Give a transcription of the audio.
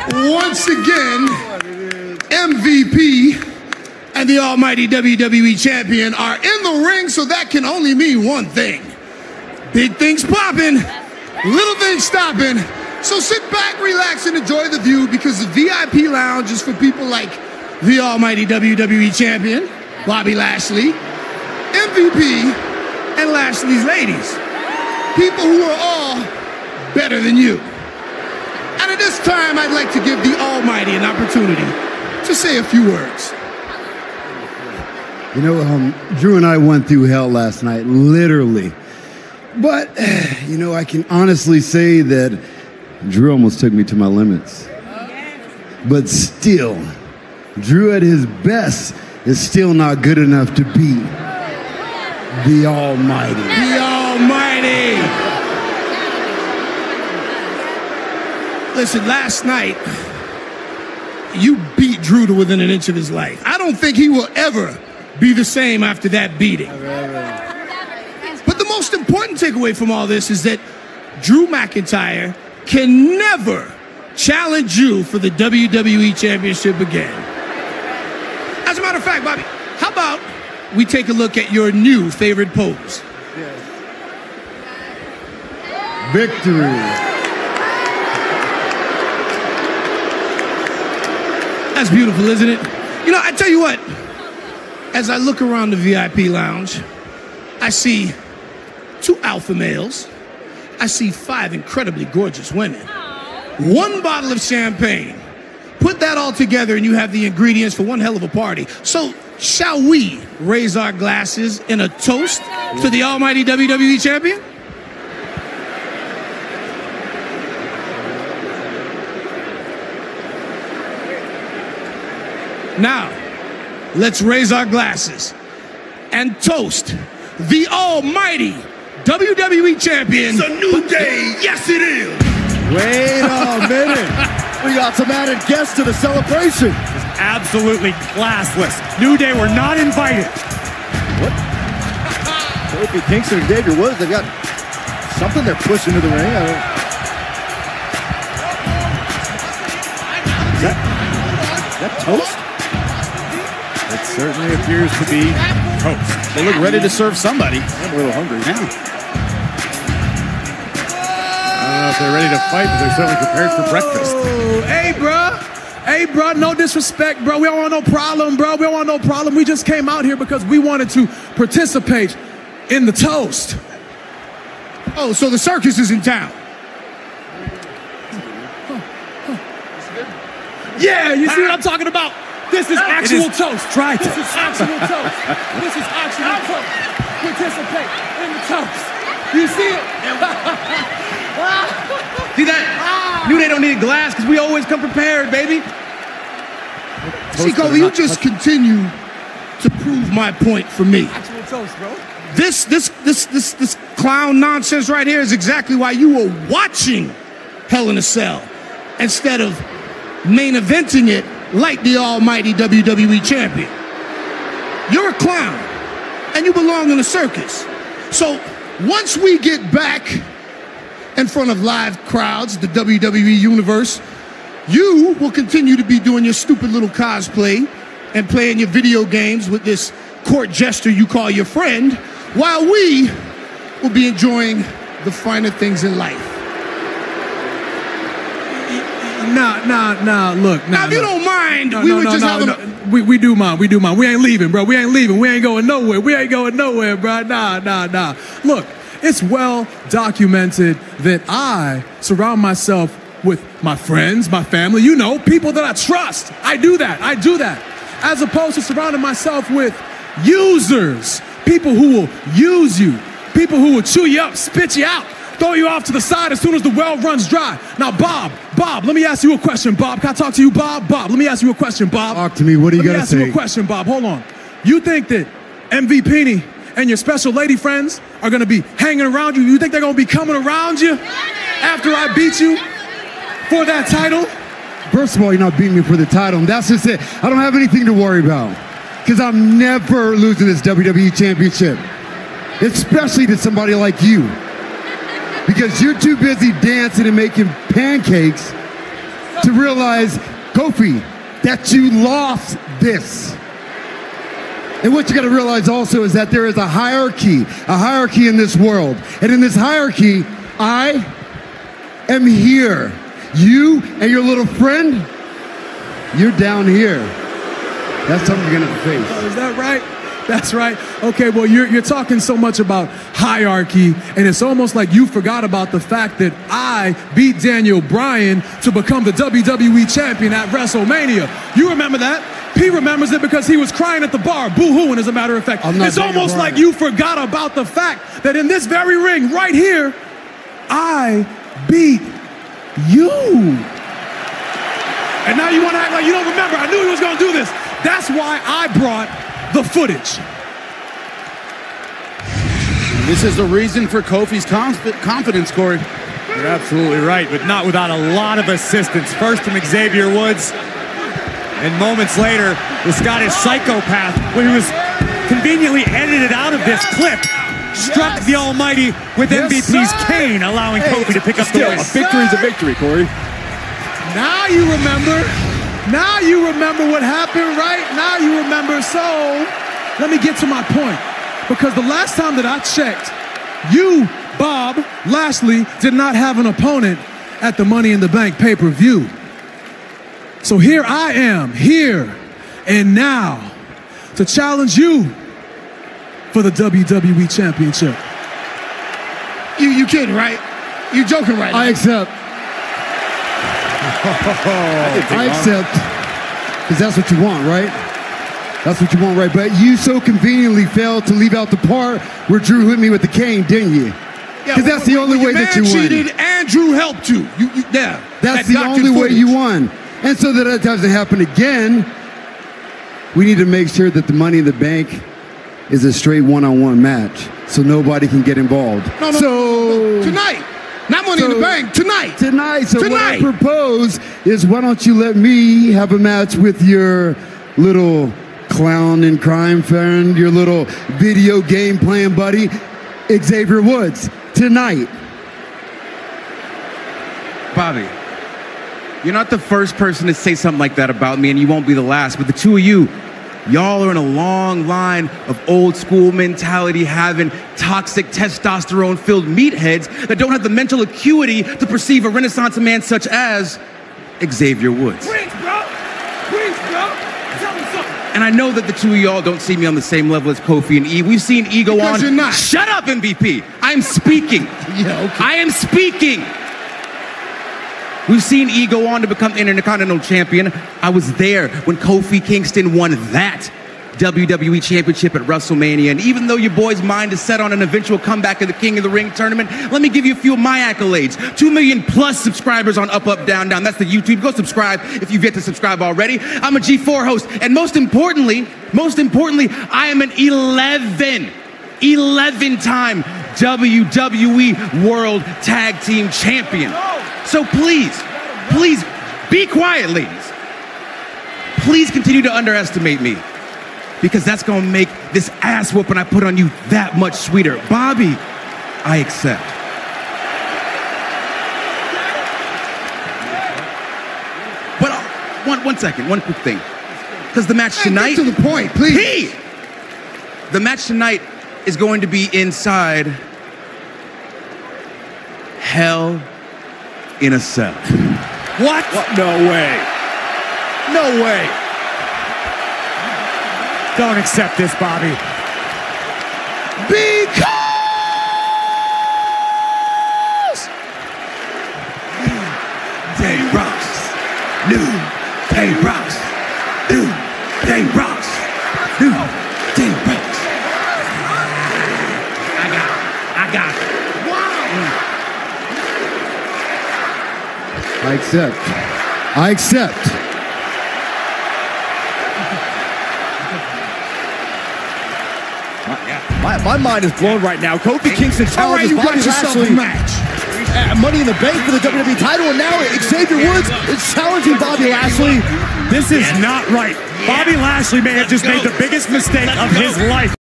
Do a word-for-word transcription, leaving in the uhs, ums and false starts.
once again, M V P and the almighty W W E champion are in the ring, so that can only mean one thing. Big things popping, little things stopping. So sit back, relax, and enjoy the view, because the V I P lounge is for people like the almighty W W E champion, Bobby Lashley, M V P, and Lashley's ladies. People who are all better than you. And at this time, I'd like to give the almighty an opportunity to say a few words. You know, um, Drew and I went through hell last night, literally. But, you know, I can honestly say that Drew almost took me to my limits. But still, Drew at his best is still not good enough to beat the Almighty. The Almighty! Listen, last night, you beat Drew to within an inch of his life. I don't think he will ever be the same after that beating. But the most important takeaway from all this is that Drew McIntyre can never challenge you for the W W E Championship again. As a matter of fact, Bobby, how about we take a look at your new favorite pose? Yes. Victory. That's beautiful, isn't it? You know, I tell you what, as I look around the V I P lounge, I see two alpha males. I see five incredibly gorgeous women. One bottle of champagne. Put that all together and you have the ingredients for one hell of a party. So, shall we raise our glasses in a toast to the almighty W W E champion? Now, let's raise our glasses and toast the almighty W W E champion. It's a new day. Yes, it is. Wait a minute. We got some added guests to the celebration. It's absolutely classless. New Day were not invited. What? Kofi Kingston and Xavier Woods, they've got something they're pushing to the ring. I don't... Is that, is that toast? It certainly appears to be toast. They look ready to serve somebody. I'm a little hungry. Yeah. I don't know if they're ready to fight, but they're certainly prepared for breakfast. Oh, hey, bro. Hey, bro, no disrespect, bro. We don't want no problem, bro. We don't want no problem. We just came out here because we wanted to participate in the toast. Oh, so the circus is in town. Yeah, you see what I'm talking about? This is actual is. toast. Try This to. is actual toast. This is actual toast. Participate in the toast. You see it? See that? New Day don't need a glass because we always come prepared, baby. See, Kobe, you just continue to prove my point for me. Actual toast, bro. This, this, this, this, this clown nonsense right here is exactly why you were watching Hell in a Cell instead of main eventing it like the almighty W W E champion. You're a clown, and you belong in a circus. So once we get back in front of live crowds, the W W E universe, you will continue to be doing your stupid little cosplay and playing your video games with this court jester you call your friend, while we will be enjoying the finer things in life. Nah, nah, nah, look, nah. Now, if you look. don't mind, No, we no, were no, just no, having no. a... We, we do mind, we do mind. We ain't leaving, bro. We ain't leaving. We ain't going nowhere. We ain't going nowhere, bro. Nah, nah, nah. Look, it's well documented that I surround myself with my friends, my family, you know, people that I trust. I do that. I do that. As opposed to surrounding myself with users, people who will use you, people who will chew you up, spit you out, throw you off to the side as soon as the well runs dry. Now, Bob, Bob, let me ask you a question, Bob. Can I talk to you, Bob? Bob, let me ask you a question, Bob. Talk to me. What do you got to say? Let me ask you a question, Bob. Hold on. You think that M V P and your special lady friends are going to be hanging around you? You think they're going to be coming around you after I beat you for that title? First of all, you're not beating me for the title, and that's just it. I don't have anything to worry about, because I'm never losing this W W E Championship, especially to somebody like you, because you're too busy dancing and making pancakes to realize, Kofi, that you lost this. And what you got to realize also is that there is a hierarchy, a hierarchy in this world. And in this hierarchy, I am here. You and your little friend, you're down here. That's something you're going to face. Oh, is that right? That's right. Okay, well, you're, you're talking so much about hierarchy, and it's almost like you forgot about the fact that I beat Daniel Bryan to become the W W E champion at WrestleMania. You remember that? P remembers it because he was crying at the bar, boo-hooing, as a matter of fact. It's almost like you forgot about the fact that in this very ring, right here, I beat you. And now you want to act like you don't remember. I knew he was going to do this. That's why I brought the footage. This is the reason for Kofi's conf- confidence, Corey. You're absolutely right, but not without a lot of assistance. First from Xavier Woods, and moments later, the Scottish psychopath, when he was conveniently edited out of this clip, struck the Almighty with Yes, M V P's sir. cane, allowing Kofi to pick up the Still, win. a victory is a victory, Corey. Now you remember. Now you remember what happened, right? Now you remember. So let me get to my point. Because the last time that I checked, you, Bob Lashley, did not have an opponent at the Money in the Bank pay-per-view. So here I am, here and now, to challenge you for the W W E Championship. You you kidding, right? You joking, right? I accept. I accept. Because that's what you want, right? That's what you want, right? But you so conveniently failed to leave out the part where Drew hit me with the cane, didn't you? Because that's the only way that you won. cheated and Drew helped you. You, you yeah. That's that the doctored only way footage. you won. And so that that doesn't happen again, we need to make sure that the Money in the Bank is a straight one-on-one match, so nobody can get involved. No, no, so no, no. Tonight. Not Money so in the Bank. Tonight. Tonight. So Tonight. what I propose is, why don't you let me have a match with your little clown and crime friend, your little video game playing buddy, Xavier Woods, tonight. Bobby, you're not the first person to say something like that about me, and you won't be the last, but the two of you, y'all are in a long line of old school mentality having toxic testosterone filled meatheads that don't have the mental acuity to perceive a renaissance man such as Xavier Woods. Preach, bro. Preach, bro. Tell me something. And I know that the two of y'all don't see me on the same level as Kofi and E. We've seen E go Because on. you're not. Shut up, M V P. I'm speaking. Yeah, okay. I am speaking. We've seen E go on to become Intercontinental Champion. I was there when Kofi Kingston won that W W E Championship at WrestleMania. And even though your boy's mind is set on an eventual comeback of the King of the Ring tournament, let me give you a few of my accolades. Two million plus subscribers on Up, Up, Down, Down. That's the YouTube. Go subscribe if you've yet to subscribe already. I'm a G four host. And most importantly, most importantly, I am an eleven, eleven time W W E World Tag Team Champion. So please, please be quiet, ladies. Please continue to underestimate me, because that's gonna make this ass whooping I put on you that much sweeter. Bobby, I accept. But uh, one, one second, one quick thing. Because the match Hey, tonight... get to the point, please. P! The match tonight is going to be inside Hell in a Cell. What? What? No way. No way. Don't accept this, Bobby. Because Day rocks. New Day rocks. New Day rocks. New Day rocks. I got it. I got it. I accept. I accept. My, my mind is blown right now. Kofi Kingston all right, challenges you got Bobby yourself Lashley a match. at Money in the Bank for the W W E title, and now Xavier Woods is challenging Bobby Lashley. This is not right. Bobby Lashley may have just made the biggest mistake of his life.